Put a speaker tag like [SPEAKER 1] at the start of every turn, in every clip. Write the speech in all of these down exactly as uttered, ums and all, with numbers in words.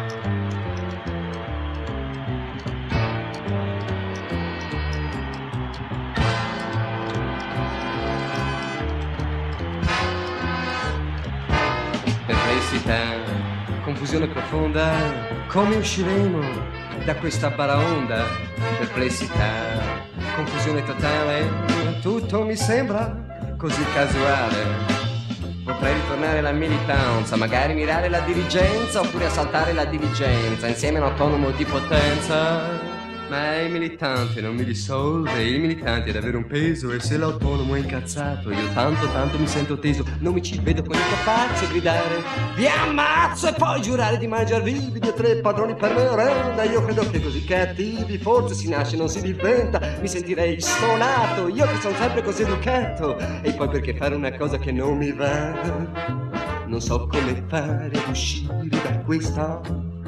[SPEAKER 1] Perplessità, confusione profonda, come usciremo da questa baraonda? Perplessità, confusione totale, tutto mi sembra così casuale. Potrei ritornare alla militanza, magari mirare la dirigenza oppure assaltare la diligenza insieme a un autonomo di potenza. Ma il militante non mi risolve, il militante è davvero un peso e se l'autonomo è incazzato io tanto tanto mi sento teso. Non mi ci vedo con il capazzo gridare vi ammazzo e poi giurare di mangiar vivi due o tre padroni per merenda. Io credo che così cattivi forse si nasce non si diventa. Mi sentirei stonato, io che sono sempre così educato. E poi perché fare una cosa che non mi va? Non so come fare ad uscire da questa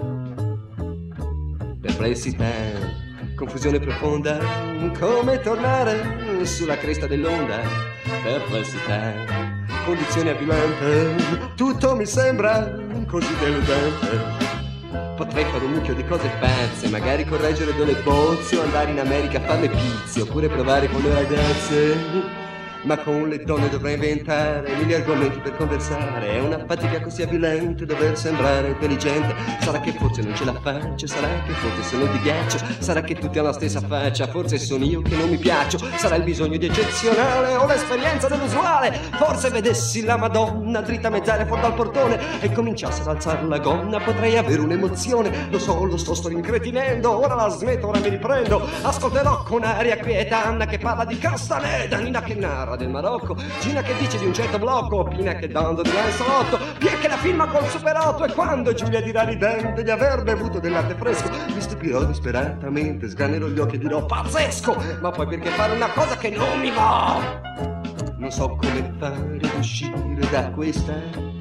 [SPEAKER 1] perplessità. Confusione profonda, come tornare sulla cresta dell'onda. Perplessità, condizione avvilente, tutto mi sembra così deludente. Potrei fare un mucchio di cose pazze, magari correggere delle bozze o andare in America a fare le pizze, oppure provare con le ragazze. Ma con le donne dovrei inventare mille argomenti per conversare. È una fatica così avvilente dover sembrare intelligente. Sarà che forse non ce la faccio, sarà che forse sono di ghiaccio, sarà che tutti hanno la stessa faccia, forse sono io che non mi piaccio. Sarà il bisogno di eccezionale o l'esperienza dell'usuale. Forse vedessi la Madonna dritta a mezz'aria fuori dal portone e cominciasse ad alzare la gonna, potrei avere un'emozione. Lo so, lo sto, sto rincretinendo, ora la smetto, ora mi riprendo. Ascolterò con aria quieta Anna che parla di Castaneda, Nina che narra del Marocco, Gina che dice di un certo blocco, Pina che dando di un salotto, Pia che la filma col super otto. E quando Giulia dirà ridente di aver bevuto del latte fresco, mi stupirò disperatamente, sgranerò gli occhi e dirò pazzesco. Ma poi perché fare una cosa che non mi va? Non so come fare ad uscire da questa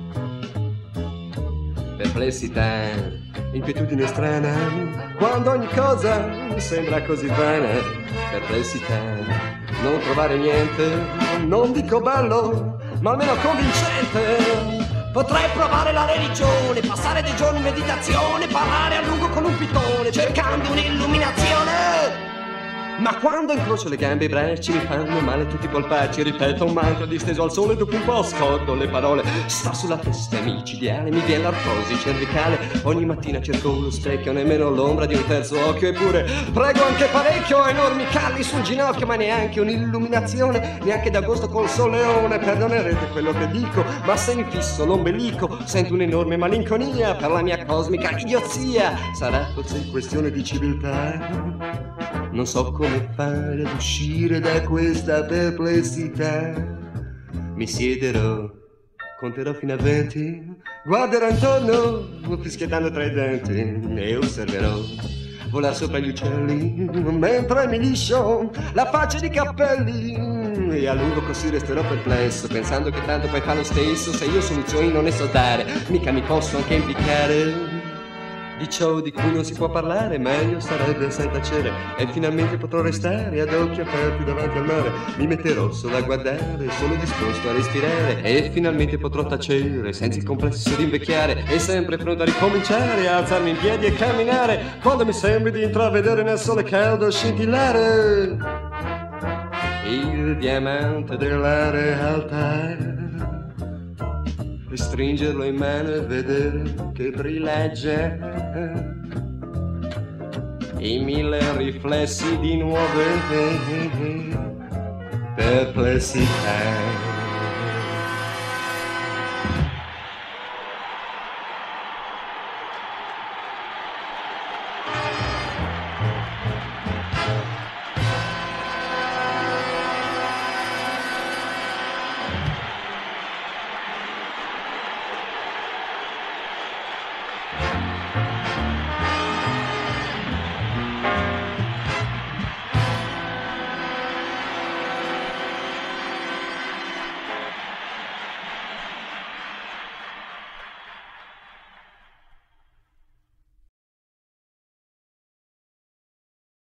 [SPEAKER 1] perplessità, inquietudine strana, quando ogni cosa mi sembra così vana. Perplessità, non trovare niente, non dico bello, ma almeno convincente. Potrei provare la religione, passare dei giorni in meditazione, parlare a lungo con un pitone, cercando un'illuminazione. Ma quando incrocio le gambe e i bracci mi fanno male tutti i polpacci. Ripeto un mantra disteso al sole, dopo un po' scordo le parole. Sta sulla testa è micidiale, mi viene l'artrosi cervicale. Ogni mattina cerco lo specchio, nemmeno l'ombra di un terzo occhio. Eppure prego anche parecchio, enormi calli sul ginocchio. Ma neanche un'illuminazione, neanche d'agosto col soleone. Perdonerete quello che dico, ma se mi fisso l'ombelico sento un'enorme malinconia per la mia cosmica idiozia. Sarà forse questione di civiltà? Non so come fare ad uscire da questa perplessità. Mi siederò, conterò fino a venti, guarderò intorno, fischiettando tra i denti, e osserverò volar sopra gli uccelli, mentre mi liscio la faccia di cappelli. E a lungo così resterò perplesso, pensando che tanto poi fa lo stesso. Se io soluzioni non ne so dare, mica mi posso anche impiccare di ciò di cui non si può parlare. Meglio sarebbe sai tacere, e finalmente potrò restare ad occhi aperti davanti al mare. Mi metterò solo a guardare, sono disposto a respirare, e finalmente potrò tacere senza il complesso di invecchiare. E sempre pronto a ricominciare, a alzarmi in piedi e camminare, quando mi sembri di intravedere nel sole caldo scintillare il diamante della realtà. E stringerlo in mano e vedere che brilleggia i mille riflessi di nuove perplessità.